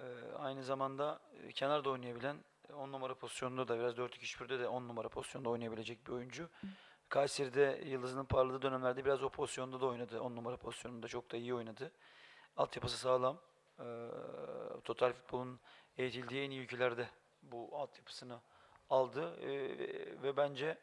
Aynı zamanda kenarda oynayabilen 10 numara pozisyonunda da biraz 4-2-3-1'de de 10 numara pozisyonda oynayabilecek bir oyuncu. Kayseri'de yıldızının parladığı dönemlerde biraz o pozisyonda da oynadı. 10 numara pozisyonunda çok da iyi oynadı. Altyapısı sağlam. Total Futbol'un eğitildiği en iyi ülkelerde bu altyapısını aldı. Ve bence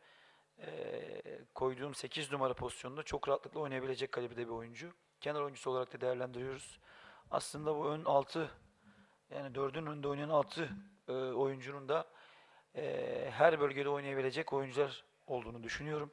koyduğum 8 numara pozisyonunda çok rahatlıkla oynayabilecek kalibrede bir oyuncu. Kenar oyuncusu olarak da değerlendiriyoruz. Aslında bu ön 6, yani 4'ün önünde oynayan 6 oyuncunun da her bölgede oynayabilecek oyuncular olduğunu düşünüyorum.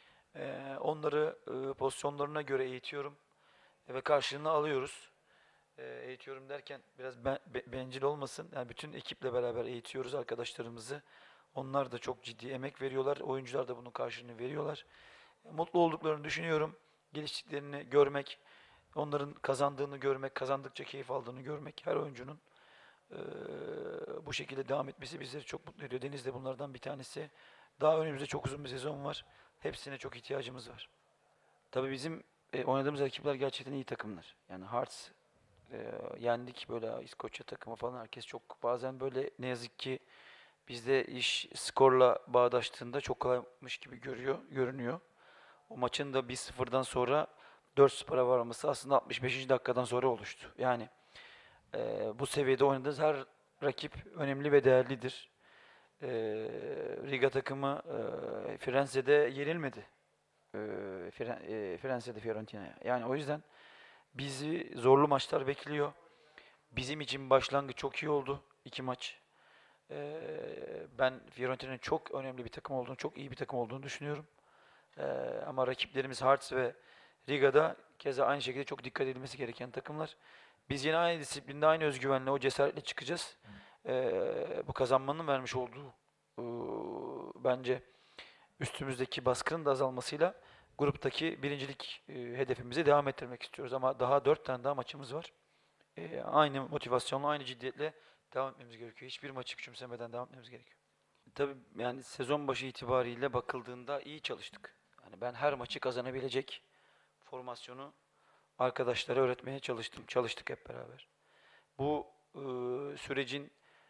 Onları pozisyonlarına göre eğitiyorum ve karşılığını alıyoruz. Eğitiyorum derken biraz bencil olmasın. Yani bütün ekiple beraber eğitiyoruz arkadaşlarımızı. Onlar da çok ciddi emek veriyorlar. Oyuncular da bunun karşılığını veriyorlar. Mutlu olduklarını düşünüyorum. Geliştiklerini görmek, onların kazandığını görmek, kazandıkça keyif aldığını görmek, her oyuncunun eee, bu şekilde devam etmesi bizleri çok mutlu ediyor. Deniz de bunlardan bir tanesi. Daha önümüzde çok uzun bir sezon var. Hepsine çok ihtiyacımız var. Tabii bizim oynadığımız rakipler gerçekten iyi takımlar. Yani Hearts yendik böyle İskoçya takımı falan, herkes çok bazen böyle ne yazık ki bizde iş skorla bağdaştığında çok kolaymış gibi görünüyor. O maçın da 1-0'dan sonra 4-0'a varması aslında 65. dakikadan sonra oluştu. Yani bu seviyede oynadığınız her rakip önemli ve değerlidir. E, Riga takımı Firenze'de yenilmedi. Firenze'de Fiorentina'ya. Yani o yüzden bizi zorlu maçlar bekliyor. Bizim için başlangıç çok iyi oldu. 2 maç. Ben Fiorentina'nın çok önemli bir takım olduğunu, çok iyi bir takım olduğunu düşünüyorum. Ama rakiplerimiz Hearts ve Riga'da keza aynı şekilde çok dikkat edilmesi gereken takımlar. Biz yine aynı disiplinde, aynı özgüvenle, o cesaretle çıkacağız. Bu kazanmanın vermiş olduğu bence üstümüzdeki baskının da azalmasıyla gruptaki birincilik hedefimizi devam ettirmek istiyoruz. Ama daha 4 tane daha maçımız var. Aynı motivasyonla, aynı ciddiyetle devam etmemiz gerekiyor. Hiçbir maçı küçümsemeden devam etmemiz gerekiyor. Tabii yani sezon başı itibariyle bakıldığında iyi çalıştık. Yani ben her maçı kazanabilecek formasyonu arkadaşlara öğretmeye çalıştım. Çalıştık hep beraber. Bu sürecin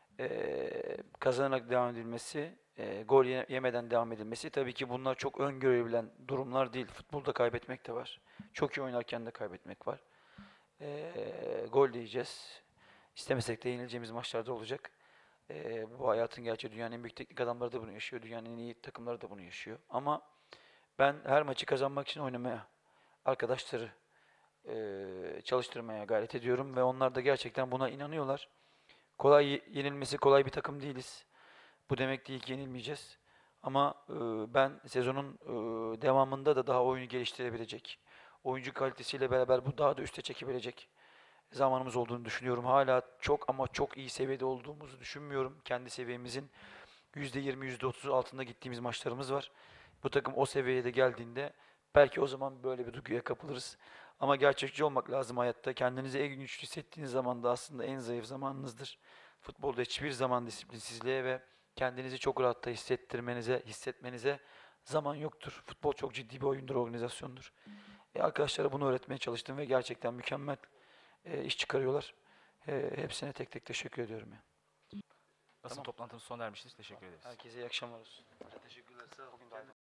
kazanarak devam edilmesi, gol yemeden devam edilmesi, tabii ki bunlar çok öngörülebilen durumlar değil. Futbolda kaybetmek de var. Çok iyi oynarken de kaybetmek var. Gol de yiyeceğiz. İstemesek de yenileceğimiz maçlarda olacak. Bu hayatın gerçeği. Dünyanın en büyük teknik adamları da bunu yaşıyor. Dünyanın en iyi takımları da bunu yaşıyor. Ama ben her maçı kazanmak için oynamaya, arkadaşları çalıştırmaya gayret ediyorum ve onlar da gerçekten buna inanıyorlar. Yenilmesi kolay bir takım değiliz. Bu demek değil ki yenilmeyeceğiz. Ama ben sezonun devamında da daha oyunu geliştirebilecek, oyuncu kalitesiyle beraber bu daha da üste çekebilecek zamanımız olduğunu düşünüyorum. Hala çok ama çok iyi seviyede olduğumuzu düşünmüyorum. Kendi seviyemizin %20, %30 altında gittiğimiz maçlarımız var. Bu takım o seviyede geldiğinde belki o zaman böyle bir duyguya kapılırız. Ama gerçekçi olmak lazım hayatta. Kendinizi en güçlü hissettiğiniz zaman da aslında en zayıf zamanınızdır. Futbolda hiçbir zaman disiplinsizliğe ve kendinizi çok rahatta hissetmenize zaman yoktur. Futbol çok ciddi bir oyundur, organizasyondur. Arkadaşlara bunu öğretmeye çalıştım ve gerçekten mükemmel iş çıkarıyorlar. Hepsine tek tek teşekkür ediyorum ya. Basın Tamam. toplantımız sona ermiştir. Teşekkür ederiz. Herkese iyi akşamlar olsun. Teşekkürler. Sağ olun.